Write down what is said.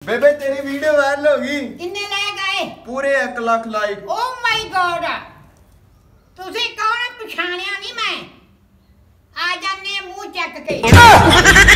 बेबे तेरी video viral होगी। किन्ने लाइक आए? पूरे 1 lakh like. Oh my God, तुसी कौन? पछाणिया नहीं मैं। आ जाने मुंह चक के।